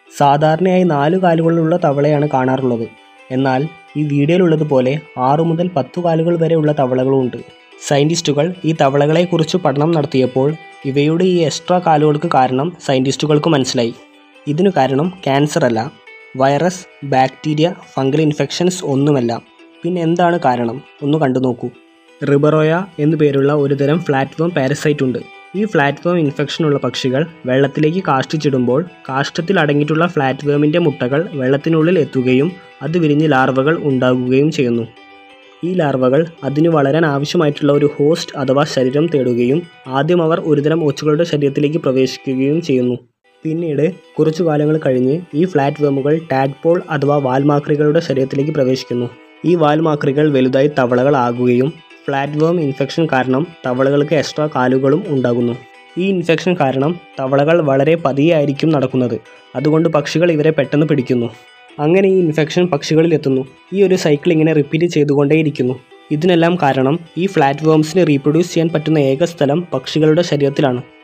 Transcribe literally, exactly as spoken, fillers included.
സാധാരണയായി നാലു കാലുകളുള്ള തവളയാണ് കാണാറുള്ളത്. എന്നാൽ ഈ വീഡിയോയിലുള്ളതുപോലെ ആറു മുതൽ പത്തു കാലുകൾ വരെയുള്ള തവളകളുമുണ്ട്. സയൻറ്റിസ്റ്റുകൾ ഈ തവളകളെക്കുറിച്ച് പഠനം നടത്തിയപ്പോൾ ഇവയുടെ ഈ എക്സ്ട്രാ കാലുകൾക്ക് കാരണം സയൻറ്റിസ്റ്റുകൾക്ക് മനസ്സിലായി. ഇതിനു കാരണം ക്യാൻസർ അല്ല, വൈറസ്, ബാക്ടീരിയ, ഫംഗൽ ഇൻഫെക്ഷൻസ് ഒന്നുമല്ല. പിന്നെ എന്താണ് കാരണം? ഒന്ന് കണ്ടു നോക്കൂ. റിബറോയ എന്നു പേരുള്ള ഒരുതരം ഫ്ലാറ്റ്വേം പാരസൈറ്റ് ഉണ്ട്. ഈ ഫ്ലാറ്റ്വേം ഇൻഫെക്ഷനുള്ള പക്ഷികൾ വെള്ളത്തിലേക്ക് കാഷ്ടിച്ചിടുമ്പോൾ കാഷ്ടത്തിൽ അടങ്ങിയിട്ടുള്ള ഫ്ലാറ്റ്വേമിൻ്റെ മുട്ടകൾ വെള്ളത്തിനുള്ളിൽ എത്തുകയും അത് വിരിഞ്ഞ് ലാർവകൾ ഉണ്ടാകുകയും ചെയ്യുന്നു. ഈ ലാർവകൾ അതിന് വളരാൻ ആവശ്യമായിട്ടുള്ള ഒരു ഹോസ്റ്റ് അഥവാ ശരീരം തേടുകയും ആദ്യം അവർ ഒരുതരം ഒച്ചുകളുടെ ശരീരത്തിലേക്ക് പ്രവേശിക്കുകയും ചെയ്യുന്നു. പിന്നീട് കുറച്ചു കാലങ്ങൾ കഴിഞ്ഞ് ഈ ഫ്ലാറ്റ്വേമുകൾ ടാഡ്പോൾ അഥവാ വാൽമാക്രികളുടെ ശരീരത്തിലേക്ക് പ്രവേശിക്കുന്നു. ഈ വാൽമാക്രികൾ വലുതായി തവളകൾ ആകുകയും ഫ്ലാറ്റ്വേം ഇൻഫെക്ഷൻ കാരണം തവളകൾക്ക് എക്സ്ട്രാ കാലുകളും ഉണ്ടാകുന്നു. ഈ ഇൻഫെക്ഷൻ കാരണം തവളകൾ വളരെ പതിയായിരിക്കും നടക്കുന്നത്. അതുകൊണ്ട് പക്ഷികൾ ഇവരെ പെട്ടെന്ന് പിടിക്കുന്നു. അങ്ങനെ ഈ ഇൻഫെക്ഷൻ പക്ഷികളിൽ എത്തുന്നു. ഈ ഒരു സൈക്കിൾ ഇങ്ങനെ റിപ്പീറ്റ് ചെയ്തുകൊണ്ടേയിരിക്കുന്നു. ഇതിനെല്ലാം കാരണം ഈ ഫ്ലാറ്റ്വേംസിന് റീപ്രൊഡ്യൂസ് ചെയ്യാൻ പറ്റുന്ന ഏക സ്ഥലം പക്ഷികളുടെ ശരീരത്തിലാണ്.